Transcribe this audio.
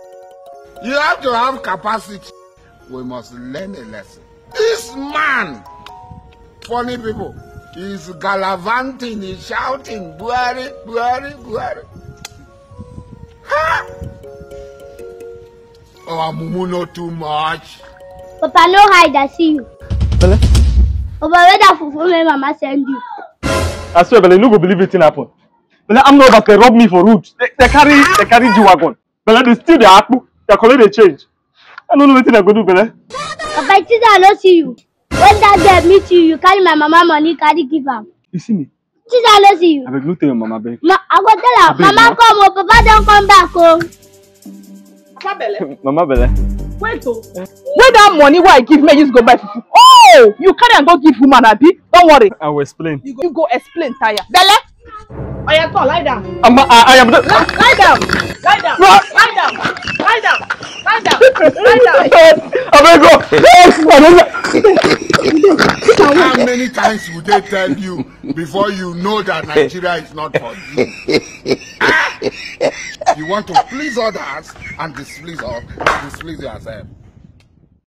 You have to have capacity. We must learn a lesson. This man, funny people, he's gallivanting, he's shouting, Buhari, Buhari, Buhari. Ha! Oh, Mumu, not too much. Papa, no hide, I see you. Bele? Papa, where that fufu mama send you? I swear, Bele, you no go believe it in happen. Bele, I'm not they rob me for roots. They carry G-Wagon. Bele, they steal the apple. They collect the change. I don't know what I go do, Bele. Papa, it is I don't see you. When that girl meet you, you carry my mama money, carry give her. You see me? It is I don't see you. I beg you tell your mama, beg. I go tell her, Mama come, oh, Papa don't come back, oh. Papa Bele. Mama Bele. Wait, oh. Where that money why I give me, you go buy fufu. Oh, you carry and go give woman, Abi. Don't worry. I will explain. You go explain, Taya. Bele. Oh, yeah, come, lie down. I am the... Lie down. Lie down. No. Lie down. Lie down. Lie down. Lie down. How many times would they tell you before you know that Nigeria is not for you? You want to please others and displease yourself.